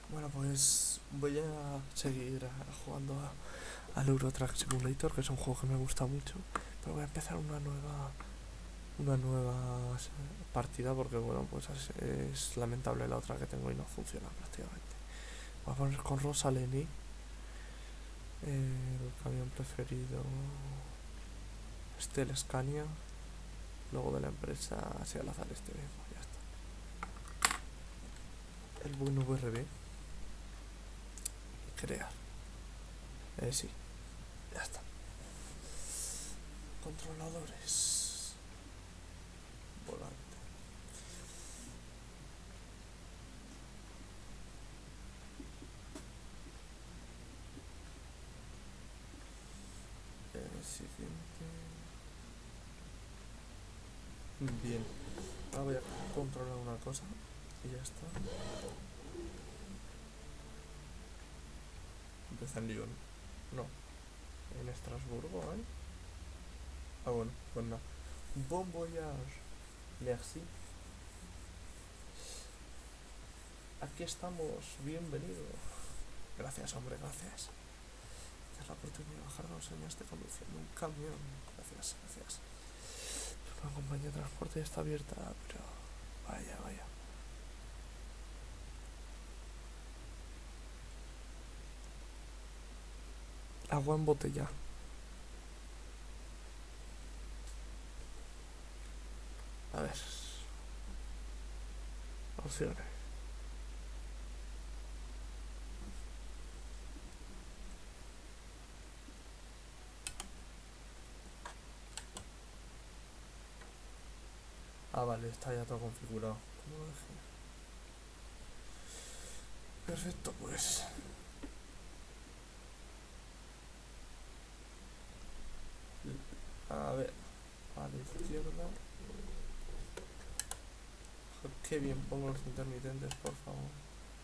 Bueno, pues voy a seguir jugando al Euro Truck Simulator, que es un juego que me gusta mucho. Pero voy a empezar una nueva partida porque, bueno, pues es lamentable la otra que tengo y no funciona prácticamente. Voy a poner con Rosa Lenny, el camión preferido, el Scania, luego de la empresa, así al azar este mismo, ya está. El buen VRB, crear. Sí, ya está. Controladores. Volante. Siguiente. Bien. Ahora voy a controlar una cosa y ya está. Empieza en Lyon. No. En Estrasburgo, ¿eh? Ah, bueno, pues nada. Bon voyage. Merci. Aquí estamos. Bienvenido. Gracias, hombre, gracias. Es la oportunidad de bajar 2 años de conduciendo un camión. Gracias, gracias. La compañía de transporte está abierta, pero vaya, vaya. Agua en botella. A ver. Opciones. Ah, vale, está ya todo configurado. ¿Cómo lo dejé? Perfecto, pues. A ver. A la izquierda. Qué bien pongo los intermitentes, por favor.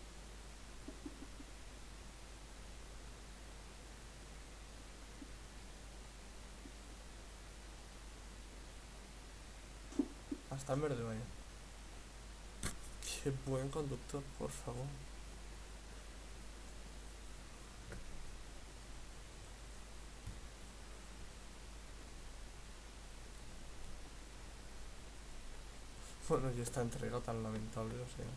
Hasta en verde, vaya. Qué buen conductor, por favor. Bueno, y esta entrega tan lamentable, o sea.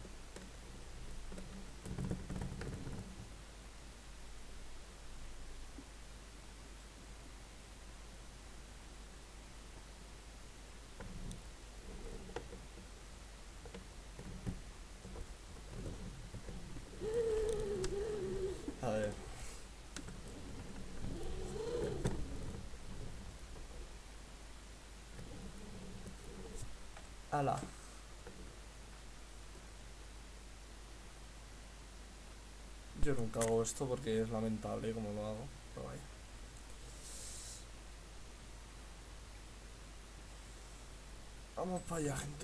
A ver. Ala. Yo nunca hago esto porque es lamentable como lo hago. Pero vaya. Vamos para allá, gente.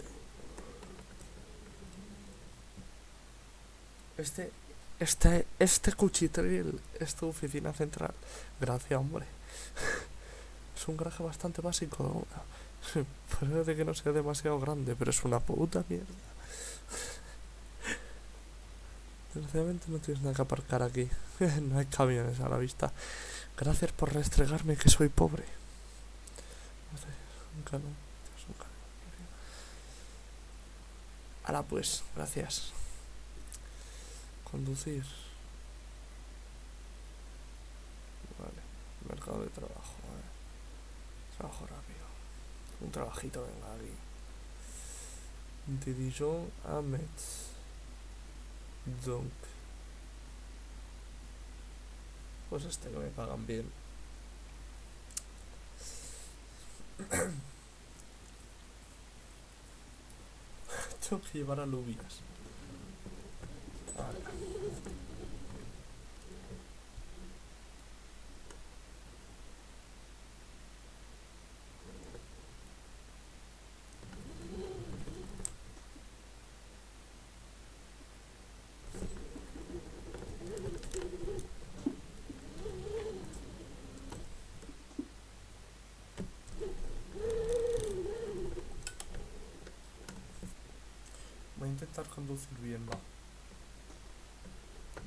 Este cuchitril es tu oficina central. Gracias, hombre. Es un garaje bastante básico. Puede que no sea demasiado grande, pero es una puta mierda. Desgraciadamente no tienes nada que aparcar aquí. No hay camiones a la vista. Gracias por restregarme que soy pobre. Un canon. Un canon. Ahora pues, gracias. Conducir. Vale. Mercado de trabajo. Vale. Trabajo rápido. Un trabajito, venga aquí. De Dijon a Metz. Donc. Pues este que me pagan bien. Tengo que llevar alubias. Vale. Voy a intentar conducir bien, va.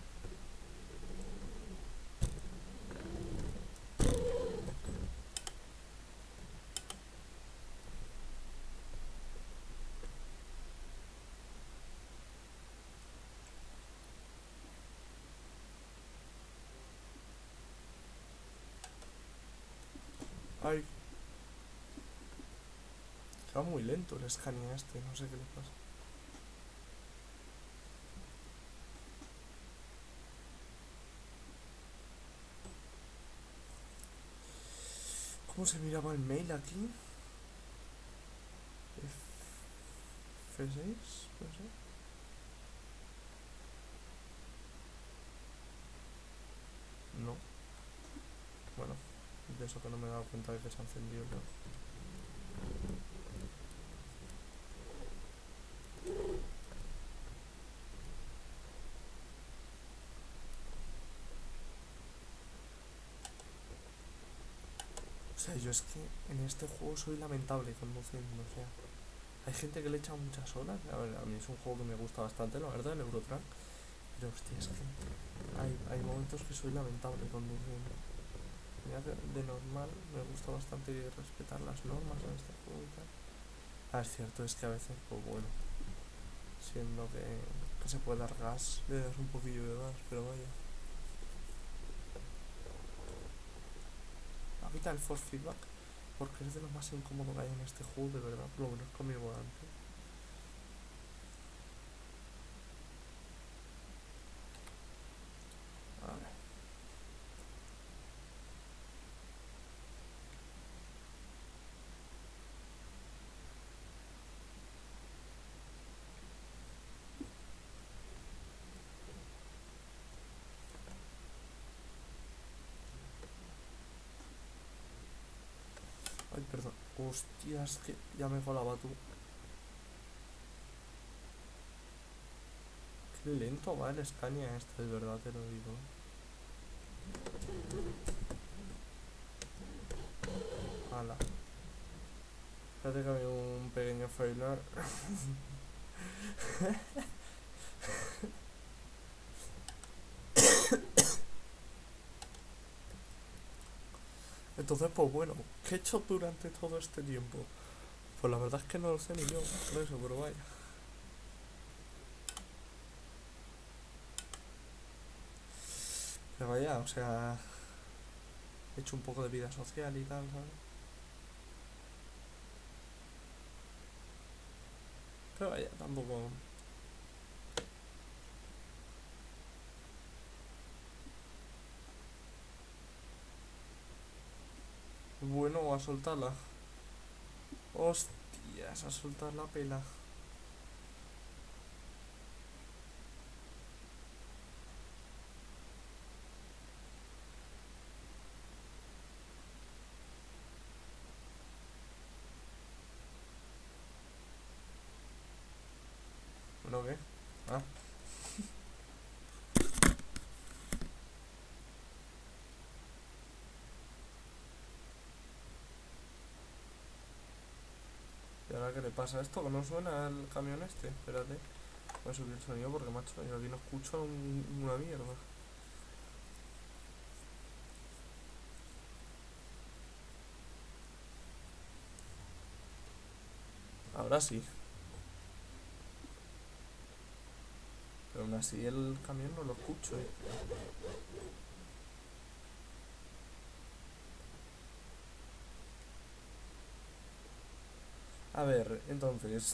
Ay, va muy lento el Scania este, no sé qué le pasa. ¿Cómo se miraba el mail aquí? F6, no sé. No, bueno, de eso que no me he dado cuenta de que se ha encendido ya. O sea, yo es que en este juego soy lamentable conduciendo, o sea, hay gente que le echa muchas horas. A ver, a mí es un juego que me gusta bastante, la verdad, el Eurotrack. Pero hostia, es que hay momentos que soy lamentable conduciendo. Mira que de normal me gusta bastante respetar las normas en este juego y tal. Ah, es cierto, es que a veces, pues bueno, siendo que se puede dar gas, le das un poquillo de gas, pero vaya. A mí el force feedback, porque es de lo más incómodo que hay en este juego, de verdad, por lo menos con mi volante. A ver. Ay, perdón. Hostias, que ya me colaba tú. Qué lento va el Scania este, de verdad te lo digo. Hala. Espérate que había un pequeño failure. Entonces, pues bueno, ¿qué he hecho durante todo este tiempo? Pues la verdad es que no lo sé ni yo, por eso, pero vaya. Pero vaya, o sea, he hecho un poco de vida social y tal, ¿sabes? Pero vaya, tampoco. Bueno, a soltarla. Hostias, a soltar la pela. ¿Bueno qué? Ah, ¿y ahora qué le pasa a esto? ¿Que no suena el camión este? Espérate. Voy a subir el sonido porque, macho, yo aquí no escucho una mierda. Ahora sí. Pero aún así el camión no lo escucho, eh. A ver, entonces.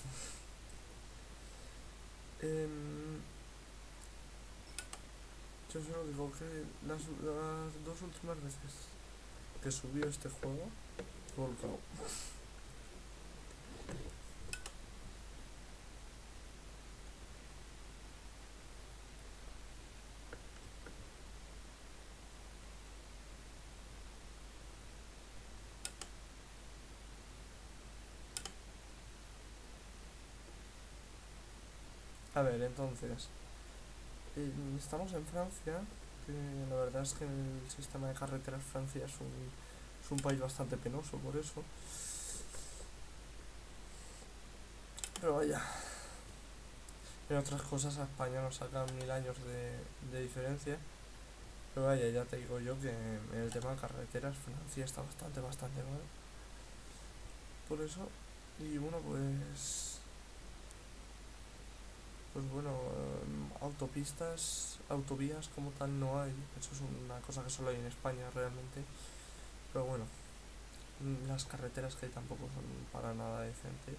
em, yo solo digo que las dos últimas veces que subió este juego, volcado. A ver, entonces. Estamos en Francia, que la verdad es que el sistema de carreteras Francia es un país bastante penoso por eso. Pero vaya, en otras cosas a España nos sacan 1000 años de diferencia. Pero vaya, ya te digo yo que en el tema de carreteras Francia está bastante mal. Por eso, y bueno, pues bueno, autopistas, autovías como tal no hay. Eso es una cosa que solo hay en España realmente. Pero bueno, Las carreteras que hay tampoco son para nada decentes.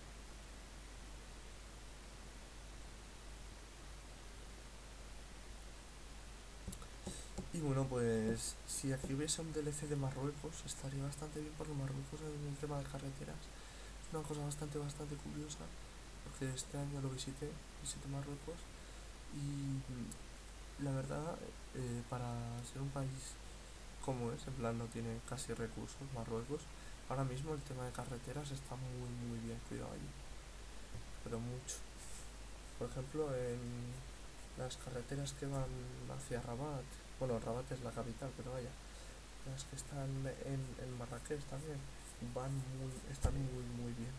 Y bueno, pues si aquí hubiese un DLC de Marruecos, estaría bastante bien por Marruecos en el tema de carreteras. Es una cosa bastante curiosa, porque este año lo visité Marruecos y la verdad, para ser un país como es, en plan no tiene casi recursos, Marruecos, ahora mismo el tema de carreteras está muy bien cuidado allí, pero mucho. Por ejemplo, en las carreteras que van hacia Rabat, bueno, Rabat es la capital, pero vaya, las que están en Marrakech también, están muy bien.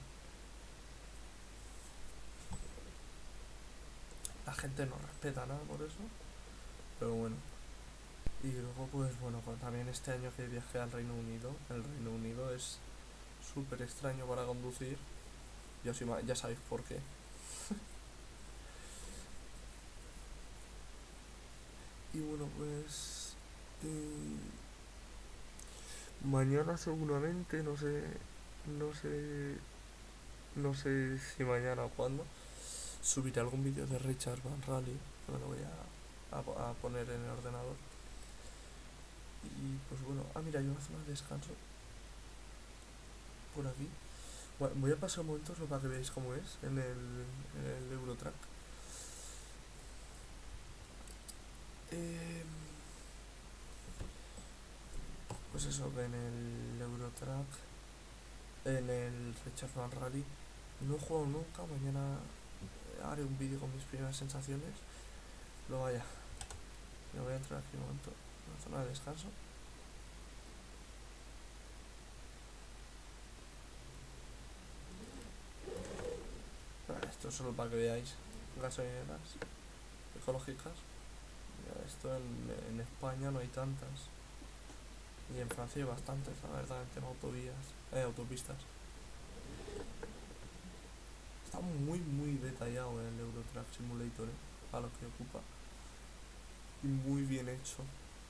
La gente no respeta nada por eso, pero bueno. Y luego, pues bueno, también este año que viajé al Reino Unido, el Reino Unido es súper extraño para conducir, ya sabéis por qué. Y bueno, pues mañana seguramente, no sé, no sé si mañana o cuándo, subiré algún vídeo de Richard Van Rally, que me lo voy a poner en el ordenador. Y pues bueno, mira, hay una zona de descanso por aquí. Bueno, voy a pasar un momento solo para que veáis cómo es en el Eurotrack. Eh, pues eso, en el Eurotrack, en el Richard Van Rally, no he jugado nunca. Mañana haré un vídeo con mis primeras sensaciones. Lo vaya, me voy a entrar aquí un momento, en la zona de descanso. Esto es solo para que veáis gasolineras ecológicas. Esto en España no hay tantas. Y en Francia hay bastantes, la verdad, en tema autopistas. Está muy detallado en el Eurotrack Simulator, a lo que ocupa. Y muy bien hecho.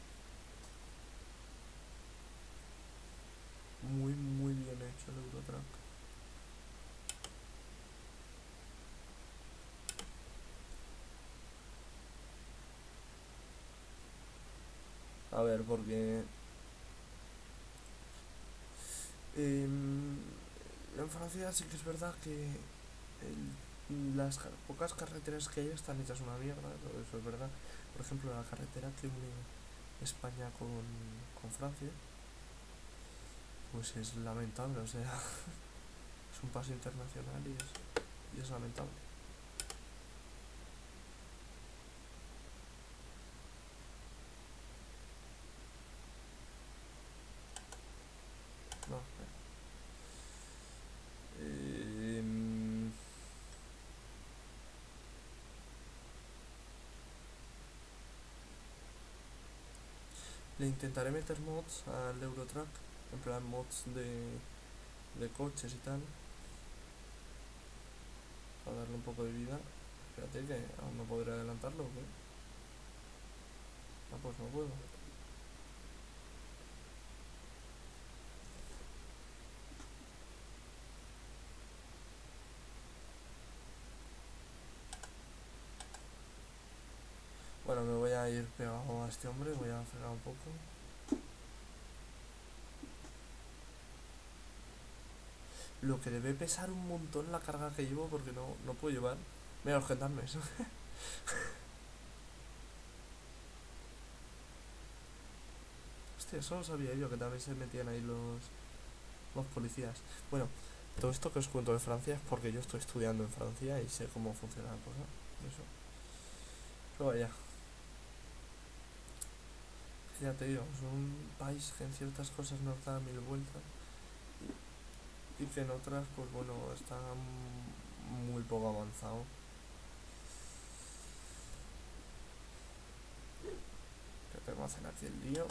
Muy bien hecho el Eurotrack. A ver, porque en Francia sí que es verdad que las pocas carreteras que hay están hechas una mierda, eso es verdad. Por ejemplo, la carretera que une España con Francia, pues es lamentable, o sea, es un paso internacional y es lamentable. No, le intentaré meter mods al Eurotrack, en plan mods de coches y tal, para darle un poco de vida. Espérate que aún no podré adelantarlo, ¿o qué? Pues no puedo. Bueno, me voy a ir pegado a este hombre, voy a frenar un poco. Lo que debe pesar un montón la carga que llevo porque no puedo llevar. Mira los gendarmes. Hostia, eso no sabía yo, que también se metían ahí los policías. Bueno, todo esto que os cuento de Francia es porque yo estoy estudiando en Francia y sé cómo funciona la cosa. Eso. Pero vaya, ya te digo, es un país que en ciertas cosas nos da mil vueltas y que en otras, pues bueno, está muy poco avanzado. Que tengo que hacer aquí el lío.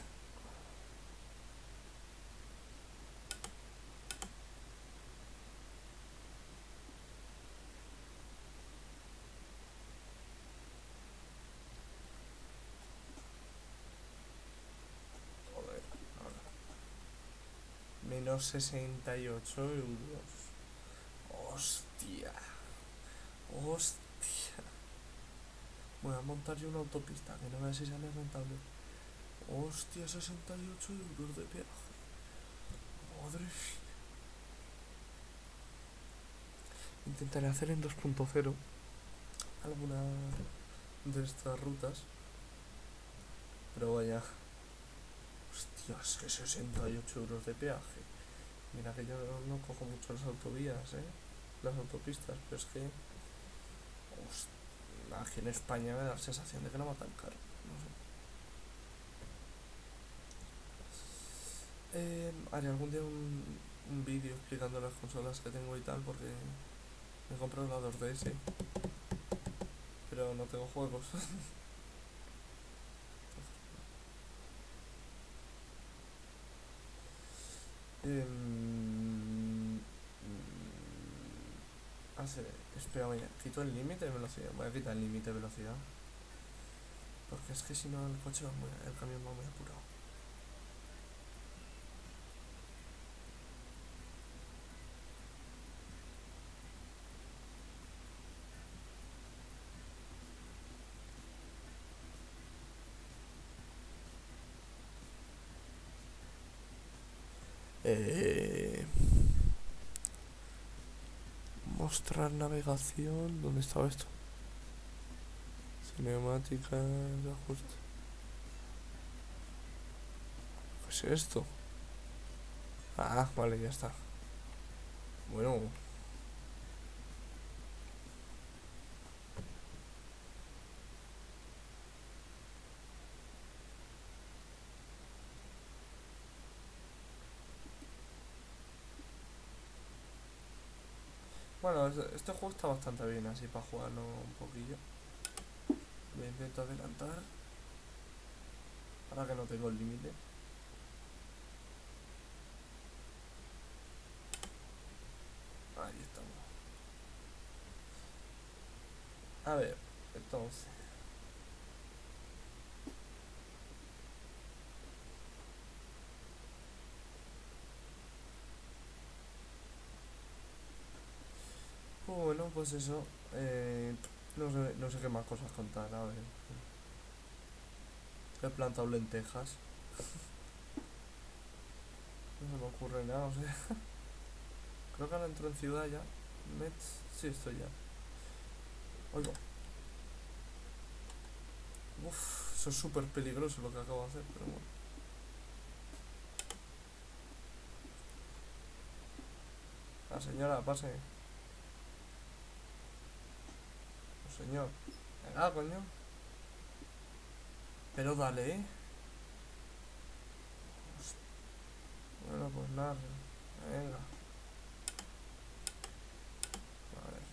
Joder, ahora. Menos 68 euros. Hostia. Hostia. Voy a montar yo una autopista, que no veas si sale rentable. Hostia, 68 euros de peaje. Madre mía. Intentaré hacer en 2.0 alguna de estas rutas. Pero vaya. Hostia, es que 68 euros de peaje. Mira que yo no cojo mucho las autovías, las autopistas, pero es que aquí en España me da la sensación de que no va tan caro. No sé. Haré algún día un vídeo explicando las consolas que tengo y tal, porque me he comprado la 2DS, pero no tengo juegos. Espera, voy a quito el límite de velocidad. Voy a quitar el límite de velocidad, porque es que si no el coche va el camión va muy apurado. Mostrar navegación. ¿Dónde estaba esto? Cinemática de ajuste. ¿Qué es esto? Ah, vale, ya está. Bueno. Bueno, este juego está bastante bien así para jugarlo un poquillo. Voy a intentar adelantar. Ahora que no tengo el límite. Ahí estamos. A ver, entonces. Bueno, pues eso. No sé qué más cosas contar. A ver. He plantado lentejas. No se me ocurre nada, o sea. Creo que ahora entro en ciudad ya. Mets. Sí, estoy ya. Oigo. Uff, eso es súper peligroso lo que acabo de hacer, pero bueno. La señora, pase. Oh, señor. Venga, coño. Pero dale, Bueno, pues nada. Venga. A ver.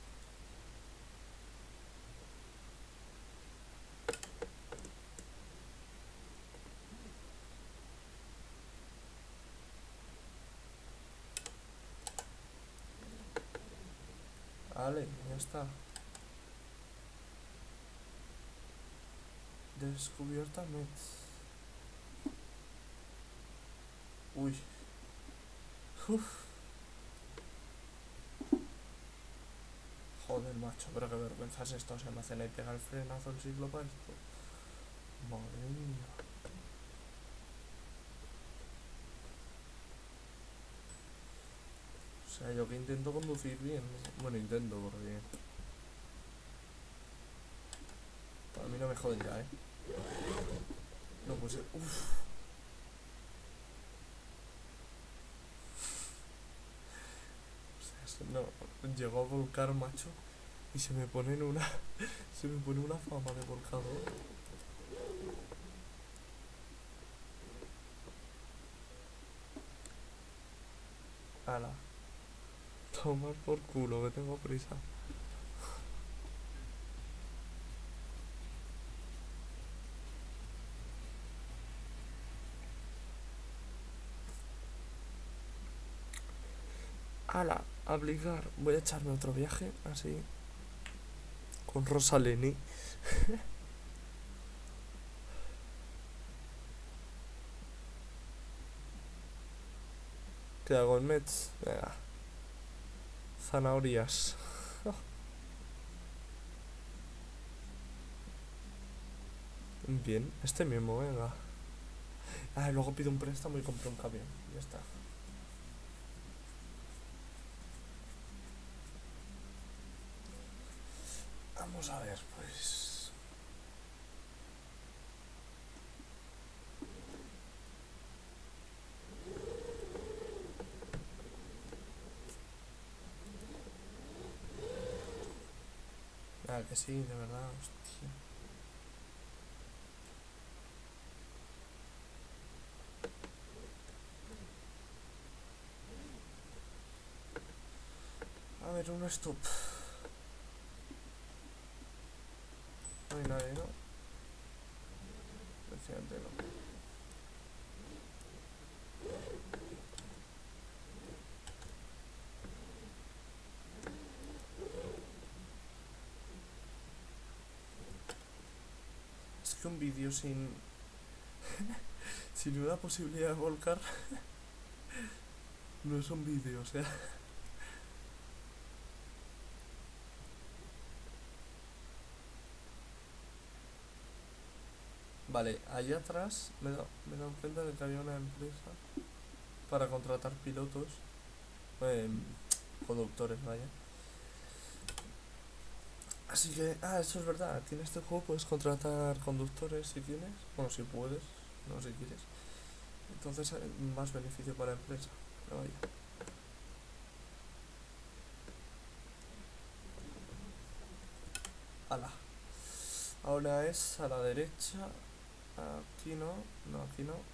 Vale, ya está. Descubierta Mets. Uy. Uf. Joder, macho, pero qué vergüenza es esto. Se me hace la y pega el frenazo el siglo para esto. Madre mía. O sea, yo que intento conducir bien. Bueno, intento, porque a mí no me joden ya, No, pues, uff. No, llegó a volcar, macho, y se me pone una fama de volcador. Ala, tomar por culo, que tengo prisa. Ala, aplicar. Voy a echarme otro viaje, así, con Rosaleni. ¿Qué hago en Mets? Venga. Zanahorias. Bien, este mismo, venga. Ah, luego pido un préstamo y compro un camión. Ya está. Vamos a ver, pues. Ah, que sí, de verdad, hostia. A ver, un stop. No hay nadie, ¿no? Precisamente no. Es que un vídeo sin una posibilidad de volcar no es un vídeo, o sea. Vale, allá atrás me he dado cuenta de que había una empresa para contratar pilotos, eh, conductores, vaya. Así que, eso es verdad, aquí en este juego puedes contratar conductores si tienes, bueno, si puedes, no si quieres. Entonces, más beneficio para la empresa, pero vaya. Ala. Ahora es a la derecha, aquí no, no, aquí no.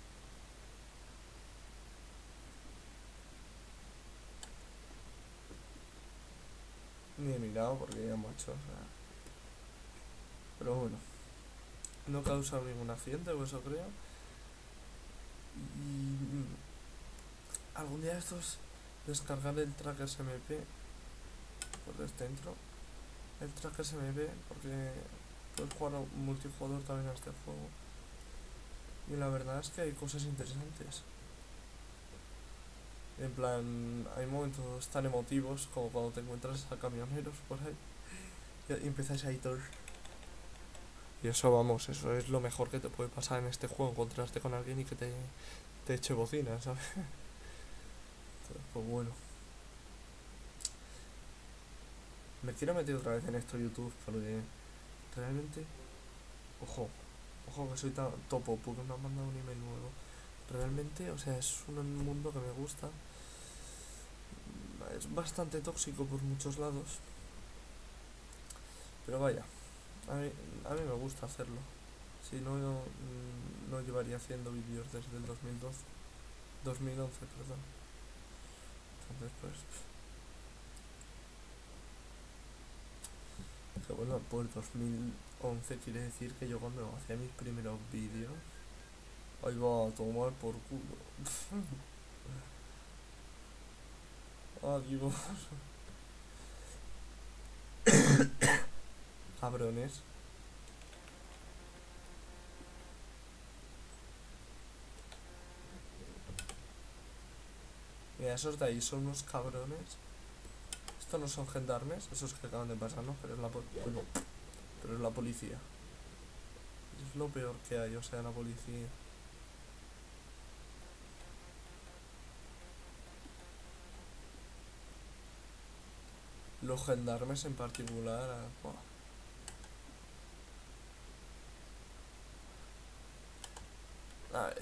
Ni he mirado porque ya macho, o sea. Pero bueno, no causa ningún accidente, o eso creo. Y algún día estos descargar el tracker SMP por dentro. El tracker SMP porque puedes jugar multijugador también a este juego. Y la verdad es que hay cosas interesantes. En plan, hay momentos tan emotivos como cuando te encuentras a camioneros por ahí y empiezas a ir todo. Y eso, vamos, eso es lo mejor que te puede pasar en este juego, encontrarte con alguien y que te eche bocina, ¿sabes? Entonces, pues bueno. Me quiero meter otra vez en esto YouTube porque realmente, ojo, ojo que soy tan topo porque me han mandado un email nuevo. Realmente, o sea, es un mundo que me gusta. Es bastante tóxico por muchos lados, pero vaya, a mí me gusta hacerlo. Si no, no llevaría haciendo vídeos desde el 2012, 2011, perdón. Entonces, pues, que bueno, pues 2011 quiere decir que yo cuando hacía mis primeros vídeos, ahí va a tomar por culo. Adiós, cabrones. Mira, esos de ahí son unos cabrones. Estos no son gendarmes, esos que acaban de pasar, ¿no? Pero es pero es la policía. Es lo peor que hay, o sea, la policía. Los gendarmes en particular. Buah. A ver.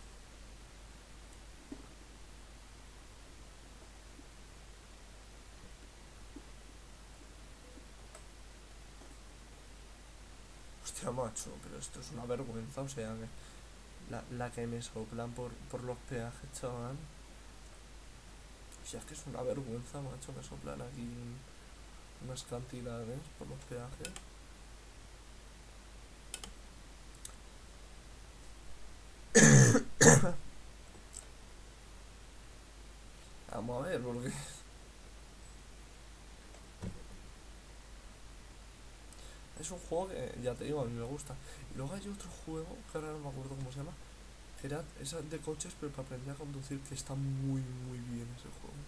Hostia, macho, pero esto es una vergüenza, o sea, que la que me soplan por los peajes, chaval. O sea, es que es una vergüenza, macho, me soplan aquí unas cantidades por los peajes. Vamos a ver, porque es un juego que, ya te digo, a mí me gusta. Y luego hay otro juego, que ahora no me acuerdo cómo se llama, Que era esa de coches, pero para aprender a conducir, que está muy, muy bien ese juego.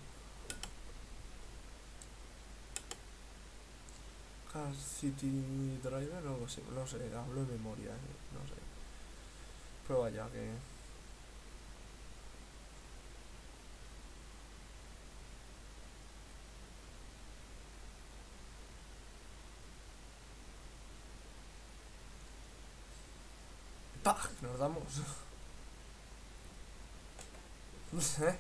Car City Driver o algo así, no sé, hablo de memoria, no sé. Pero vaya que... ¡Pah! Nos damos. No sé.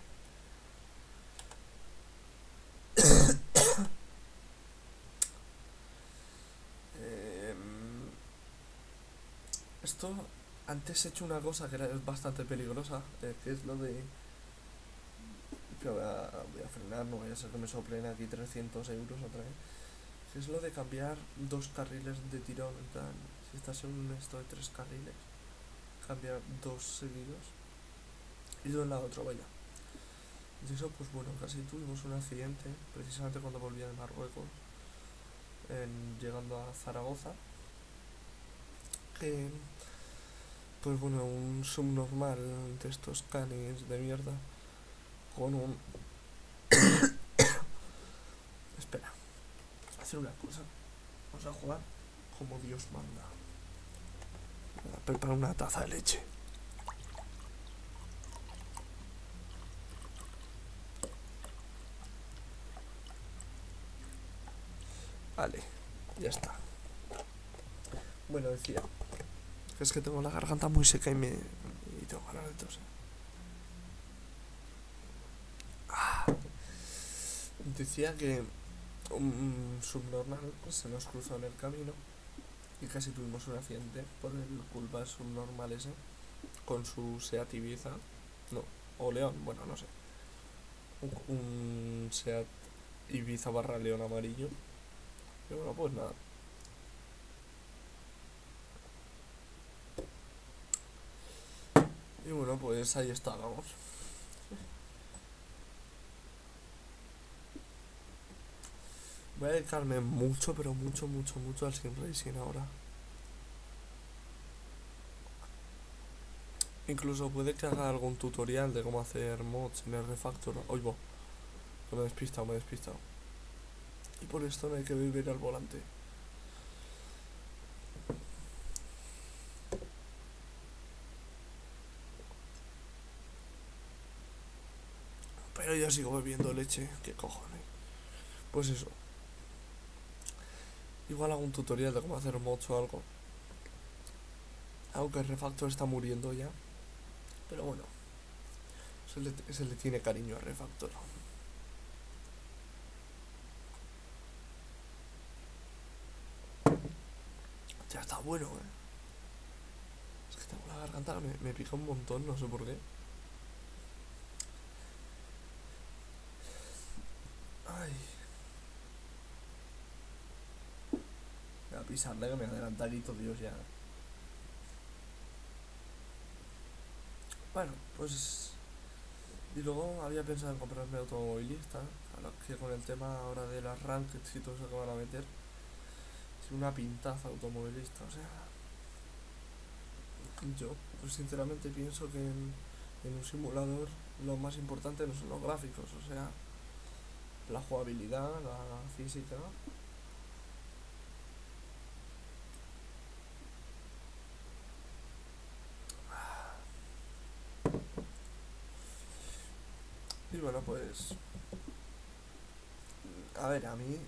Esto, antes he hecho una cosa que es bastante peligrosa, que es lo de... Pero voy a frenar, no vaya a ser que me soplen aquí 300 euros otra vez. Que es lo de cambiar dos carriles de tirón, en plan, si estás en un esto de 3 carriles, cambiar dos seguidos y de un lado a otro, vaya. Y eso, pues bueno, casi tuvimos un accidente, precisamente cuando volvía de Marruecos, llegando a Zaragoza, que, pues bueno, un subnormal de estos canis de mierda, con un... Espera, hacer una cosa, vamos a jugar como Dios manda. Voy a preparar una taza de leche. Vale, ya está. Bueno, decía, es que tengo la garganta muy seca y tengo ganas de toser. Decía que un subnormal se nos cruzó en el camino y casi tuvimos un accidente por el culpa del subnormal ese con su Seat Ibiza, no, o León, bueno, no sé, un Seat Ibiza barra León amarillo. Y bueno, pues nada. Y bueno, pues ahí estábamos. Voy a dedicarme mucho, pero mucho, mucho, mucho al Sim Racing ahora. Incluso puede que haga algún tutorial de cómo hacer mods en el refactor. Oigo, que me he despistado, me he despistado. Y por esto no hay que vivir al volante. Pero yo sigo bebiendo leche, qué cojones. Pues eso. Igual hago un tutorial de cómo hacer mods o algo. Aunque el refactor está muriendo ya. Pero bueno, se le tiene cariño al refactor. Ya está bueno, Es que tengo la garganta, me pica un montón, no sé por qué. Ay. Voy a pisarle que me adelanta aquí todo Dios ya. Bueno, pues... Y luego había pensado en comprarme automovilista. A lo que con el tema ahora de las rankeds y todo eso que van a meter. Es una pintaza automovilista, o sea... Yo, pues sinceramente pienso que en un simulador lo más importante no son los gráficos, o sea, la jugabilidad, la física. Y bueno, pues... A ver, a mí...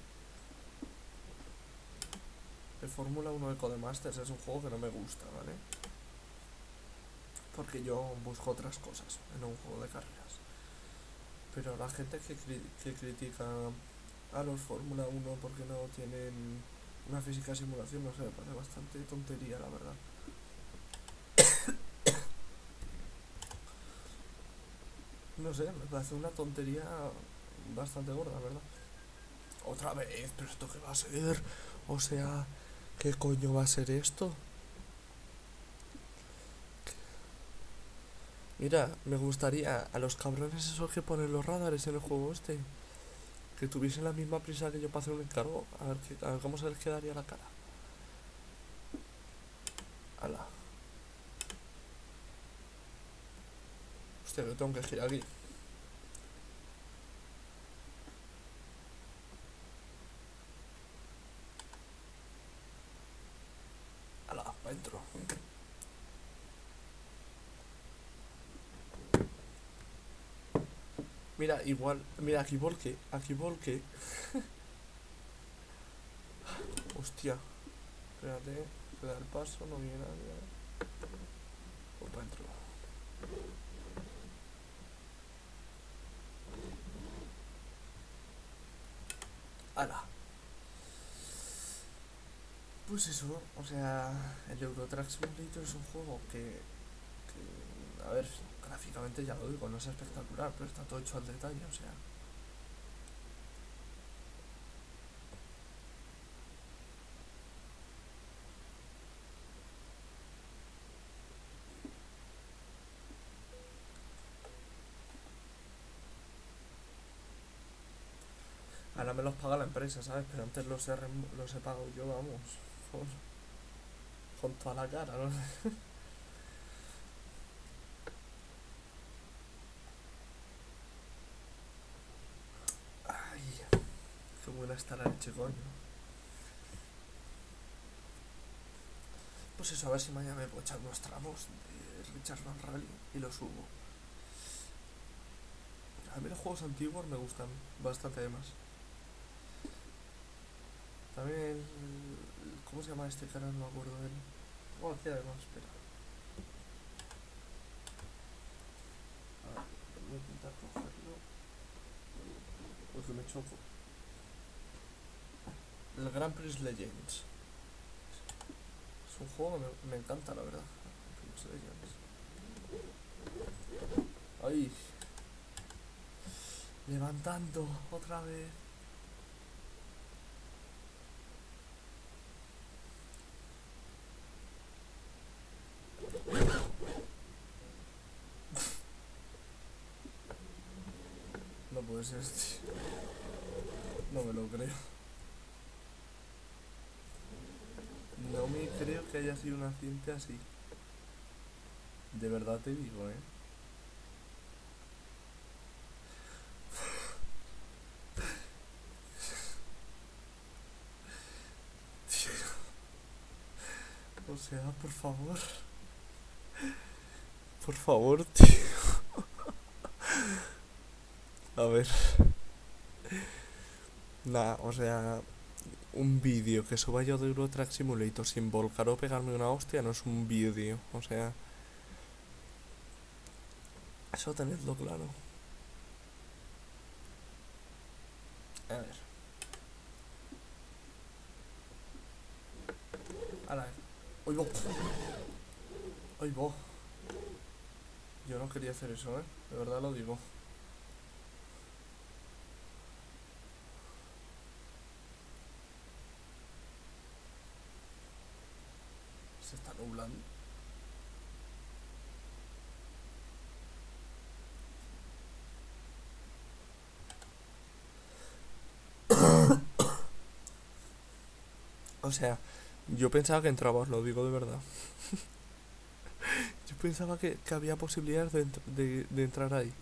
El Fórmula 1 de Codemasters es un juego que no me gusta, ¿vale? Porque yo busco otras cosas en un juego de carreras. Pero la gente que critica a los Fórmula 1 porque no tienen una física de simulación, no sé, me parece bastante tontería, la verdad. No sé, me parece una tontería bastante gorda, ¿verdad? Otra vez, pero ¿esto qué va a ser? O sea, ¿qué coño va a ser esto? Mira, me gustaría a los cabrones esos que ponen los radares en el juego este, que tuviesen la misma prisa que yo para hacer un encargo, a ver cómo se les quedaría la cara. Ala. Hostia, yo tengo que girar aquí. Ala, para adentro. Mira, igual. Mira, aquí volque. Aquí volque. Hostia. Espérate. Que da el paso, no viene nadie. Voy para adentro. Ala. Pues eso, o sea, el Euro Truck Simulator es un juego que, a ver, gráficamente ya lo digo, no es espectacular, pero está todo hecho al detalle, o sea. Ahora me los paga la empresa, ¿sabes? Pero antes los he pagado yo, vamos, con, con toda la cara, ¿no? Ay, qué buena está la leche, coño. Pues eso, a ver si mañana me puedo echar unos tramos de Richard Van Rally y los subo. A mí los juegos antiguos me gustan bastante además. También ¿cómo se llama este canal? No me acuerdo de él. Oh, aquí además, espera. A ver, voy a intentar cogerlo. Porque me choco. El Grand Prix Legends. Es un juego que me encanta, la verdad. Grand Prix Legends. Ay. Levantando otra vez. No puede ser, tío. No me lo creo. No me creo que haya sido un accidente así. De verdad te digo, Tío, o sea, por favor. Por favor, tío. A ver. Nah, o sea, un vídeo que suba yo de Euro Truck Simulator sin volcar o pegarme una hostia no es un vídeo. O sea, eso tenedlo claro. A ver. Ahora, hoy vos. Hoy vos. Yo no quería hacer eso, De verdad lo digo. Se está nublando. O sea, yo pensaba que entraba, os lo digo de verdad. Yo pensaba que había posibilidades de entrar ahí.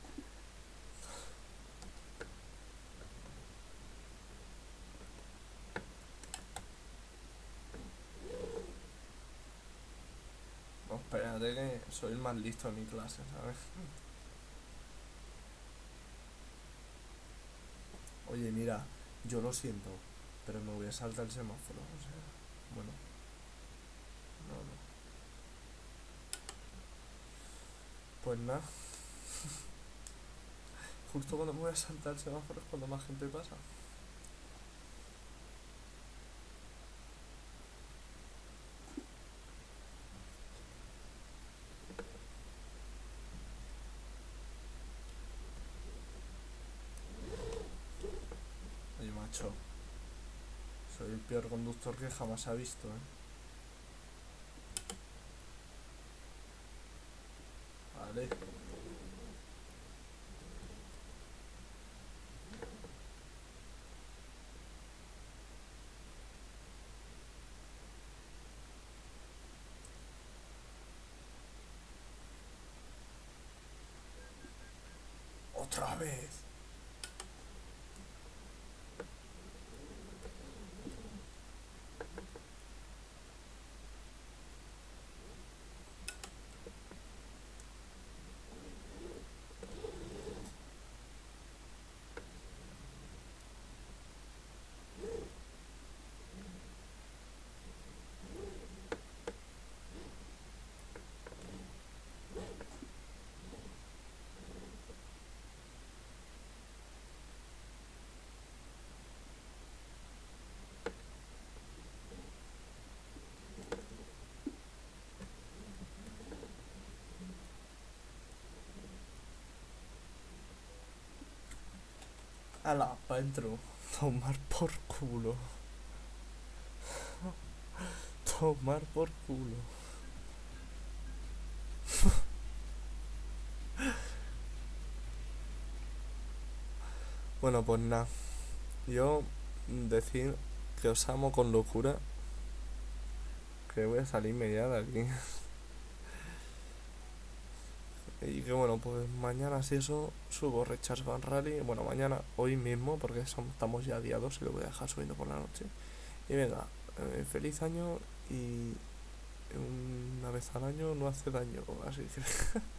No, espérate que soy el más listo de mi clase, ¿sabes? Oye, mira, yo lo siento, pero me voy a saltar el semáforo, o sea, bueno, no, no. Pues nada, justo cuando me voy a saltar el semáforo es cuando más gente pasa. Oye, macho, soy el peor conductor que jamás ha visto, Vale. Otra vez. Ala, pa' dentro. Tomar por culo. Tomar por culo. Bueno, pues nada. Yo decir que os amo con locura. Que voy a salirme ya de aquí. Y que bueno, pues mañana si eso subo Recharge Van Rally. Bueno, mañana, hoy mismo, porque estamos ya día 2 y lo voy a dejar subiendo por la noche. Y venga, feliz año y una vez al año no hace daño. Así que